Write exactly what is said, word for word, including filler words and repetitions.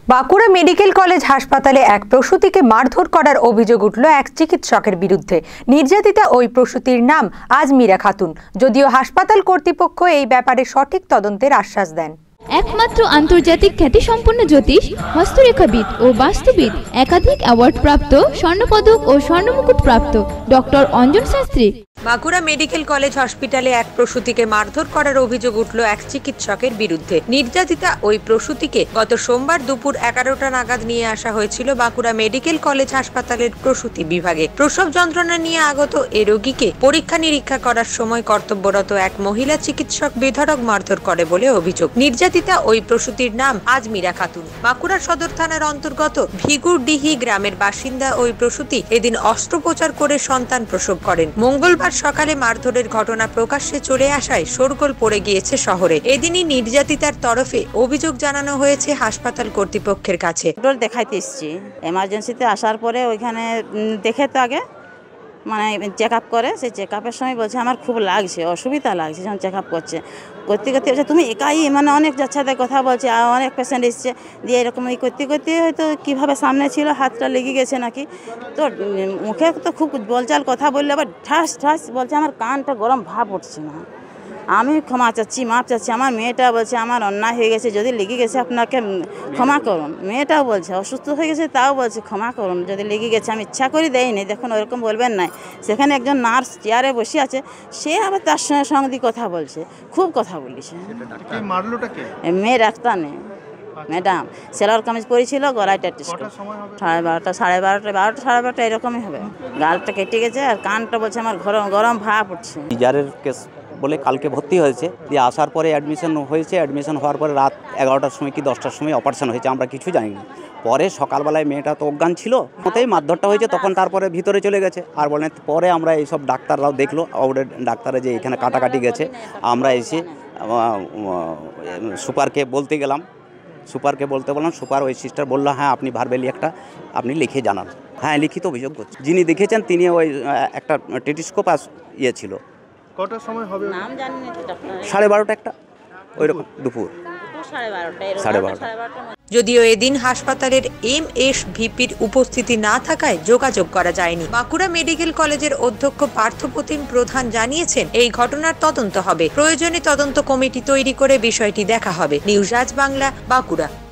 Bankura medical college হাসপাতালে এক প্রসূতিকে মারধর করার অভিযোগ উঠল এক চিকিৎসকের বিরুদ্ধে। নির্যাতিতা ওই প্রসূতির নাম আজমিরা খাতুন। যদিও হাসপাতাল কর্তৃপক্ষ এই ব্যাপারে সঠিক তদন্তের আশ্বাস দেন। একমাত্র আন্তর্জাতিক খ্যাতিসম্পন্ন জ্যোতিষ, হস্তরেখাবিদ ও বাস্তুবিদ, একাধিক অ্যাওয়ার্ড প্রাপ্ত, স্বর্ণপদক ও স্বর্ণমুকুট প্রাপ্ত doctor Anjan Shastri. Bankura medical college হসপিটালে এক প্রসূতিকে মারধর করার অভিযোগ উঠল এক চিকিৎসকের বিরুদ্ধে। নির্যাতিতা ওই প্রসূতিকে গত সোমবার দুপুর এগারোটা নাগাদ নিয়ে আসা হয়েছিল বাঁকুড়া মেডিকেল কলেজ হাসপাতালের প্রসূতি বিভাগে। প্রসব যন্ত্রণা নিয়ে আগত এ রোগীকে পরীক্ষা নিরীক্ষা করার সময় কর্তব্যরত এক মহিলা চিকিৎসক বেধড়ক মারধর করে বলে অভিযোগ। নির্যাতিতা ওই প্রসূতির নাম আজমিরা খাতুন। বাঁকুড়া সদর থানার অন্তর্গত ভিগুরডিহি গ্রামের বাসিন্দা ওই প্রসূতি এদিন অস্ত্রোপচার করে সন্তান প্রসব করেন। মঙ্গলবার সকালে মারধরের ঘটনা প্রকাশ্যে চলে আসায় শোরগোল পড়ে গিয়েছে শহরে। এদিনই নির্যাতিতার তরফে অভিযোগ জানানো হয়েছে হাসপাতাল কর্তৃপক্ষের কাছে। দেখাইতে এসেছি, এমার্জেন্সিতে আসার পরে ওইখানে দেখে তো আগে মানে চেক আপ করে, সেই চেক আপের সময় বলছে আমার খুব লাগছে, অসুবিধা লাগছে। যখন চেক আপ করছে করতে করতে বলছে তুমি একাই, মানে অনেক যাচ্ছে কথা বলছে, আর অনেক পেশেন্ট এসছে, দিয়ে এরকম এই করতে করতে হয়তো কীভাবে সামনে ছিল হাতটা লেগে গেছে নাকি, তো মুখে তো খুব বলচাল কথা বললে আবার ঠাস ঠাস বলছে, আমার কানটা গরম ভাব উঠছে না। আমি ক্ষমা চাচ্ছি, মাপ চাচ্ছি। আমার মেয়েটা বলছে আমার অন্যায় হয়ে গেছে, যদি লেগে গেছে আপনাকে ক্ষমা করুন। মেয়েটাও বলছে অসুস্থ হয়ে গেছে, তাও বলছে ক্ষমা করুন, যদি লেগে গেছে আমি ইচ্ছা করে দেয়নি। দেখুন ওরকম বলবেন না। সেখানে একজন নার্স চেয়ারে বসে আছে, সে আবার তার সঙ্গে সঙ্গে কথা বলছে, খুব কথা বলিছে। মেয়ে ডাক্তার নেই ম্যাডাম, সেলার কামিজ পরেছিল, গলায় ট্যাটু, সাড়ে বারোটা সাড়ে বারোটা বারোটা সাড়ে বারোটা এরকমই হবে। গালটা কেটে গেছে আর কানটা বলছে আমার গরম গরম ভাব উঠছে। কেস বলে কালকে ভর্তি হয়েছে, দিয়ে আসার পরে অ্যাডমিশন হয়েছে। অ্যাডমিশন হওয়ার পরে রাত এগারোটার সময় কি দশটার সময় অপারেশন হয়েছে, আমরা কিছু জানি না। পরে সকালবেলায় মেয়েটা তো অজ্ঞান ছিল, ওতেই মারধরটা হয়েছে। তখন তারপরে ভিতরে চলে গেছে। আর বলেন পরে আমরা এইসব ডাক্তাররাও দেখলো, ওদের ডাক্তারে যে এখানে কাটাকাটি গেছে, আমরা এসে সুপারকে বলতে গেলাম। সুপারকে বলতে বললাম, সুপার ওই সিস্টার বললো হ্যাঁ আপনি ভার্বেলি একটা আপনি লিখে জানান। হ্যাঁ লিখিত অভিযোগ করছে। যিনি দেখেছেন তিনি ওই একটা টেলিস্কোপ ইয়ে ছিল। কটার সময় হবে নাম জানি না, সাড়ে বারোটা একটা ওইরকম দুপুর সাড়ে বারোটা। যদিও এদিন হাসপাতালের এম এস ভিপির উপস্থিতি না থাকায় যোগাযোগ করা যায়নি। বাঁকুড়া মেডিকেল কলেজের অধ্যক্ষ পার্থপ্রতিম প্রধান জানিয়েছেন এই ঘটনার তদন্ত হবে, প্রয়োজনে তদন্ত কমিটি তৈরি করে বিষয়টি দেখা হবে। নিউজ আজ বাংলা, বাঁকুড়া।